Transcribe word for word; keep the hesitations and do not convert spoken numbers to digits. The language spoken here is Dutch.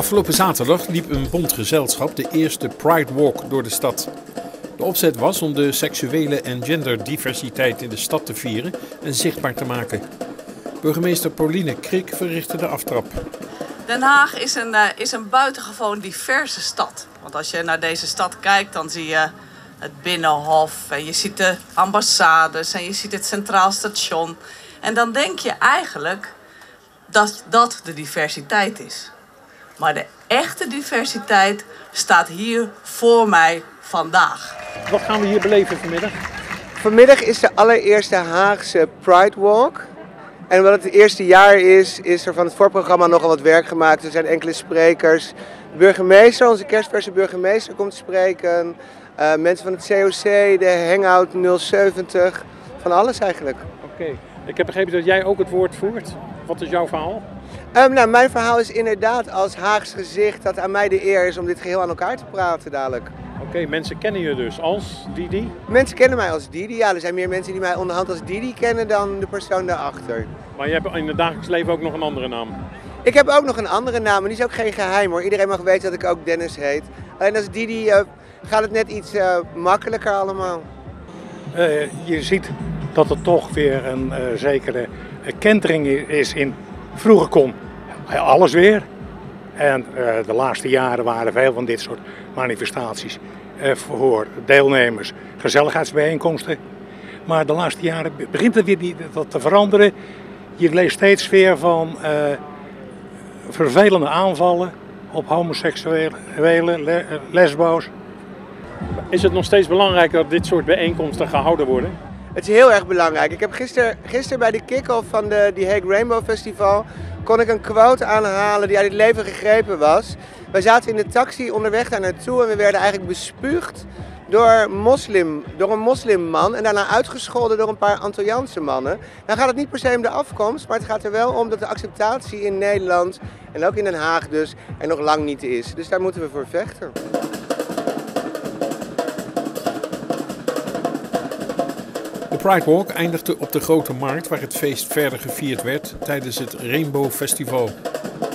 Afgelopen zaterdag liep een bont gezelschap de eerste Pride Walk door de stad. De opzet was om de seksuele en genderdiversiteit in de stad te vieren en zichtbaar te maken. Burgemeester Pauline Krik verrichtte de aftrap. Den Haag is een, uh, is een buitengewoon diverse stad. Want als je naar deze stad kijkt, dan zie je het Binnenhof en je ziet de ambassades en je ziet het Centraal Station. En dan denk je eigenlijk dat dat de diversiteit is. Maar de echte diversiteit staat hier voor mij vandaag. Wat gaan we hier beleven vanmiddag? Vanmiddag is de allereerste Haagse Pride Walk. En omdat het het eerste jaar is, is er van het voorprogramma nogal wat werk gemaakt. Er zijn enkele sprekers. De burgemeester, onze kerstverse burgemeester, komt spreken. Uh, mensen van het C O C, de Hangout nul zeventig. Van alles eigenlijk. Oké. Okay. Ik heb begrepen dat jij ook het woord voert. Wat is jouw verhaal? Um, nou, mijn verhaal is inderdaad als Haags gezicht dat aan mij de eer is om dit geheel aan elkaar te praten dadelijk. Oké, okay, mensen kennen je dus als Didi? Mensen kennen mij als Didi, ja. Er zijn meer mensen die mij onderhand als Didi kennen dan de persoon daarachter. Maar je hebt in het dagelijks leven ook nog een andere naam? Ik heb ook nog een andere naam, maar die is ook geen geheim hoor. Iedereen mag weten dat ik ook Dennis heet. Alleen als Didi uh, gaat het net iets uh, makkelijker allemaal. Uh, je ziet dat er toch weer een uh, zekere kentering is in. Vroeger kon alles weer. En uh, de laatste jaren waren veel van dit soort manifestaties uh, voor deelnemers gezelligheidsbijeenkomsten. Maar de laatste jaren begint het weer dat te veranderen. Je leest steeds weer van uh, vervelende aanvallen op homoseksuele, le lesbo's. Is het nog steeds belangrijk dat dit soort bijeenkomsten gehouden worden? Het is heel erg belangrijk. Ik heb gisteren gister bij de kick-off van de The Hague Rainbow Festival kon ik een quote aanhalen die uit het leven gegrepen was. Wij zaten in de taxi onderweg daar naartoe en we werden eigenlijk bespuugd door, moslim, door een moslimman en daarna uitgescholden door een paar Antilliaanse mannen. Nou gaat het niet per se om de afkomst, maar het gaat er wel om dat de acceptatie in Nederland en ook in Den Haag dus er nog lang niet is. Dus daar moeten we voor vechten. De Pride Walk eindigde op de Grote Markt waar het feest verder gevierd werd tijdens het Rainbow Festival.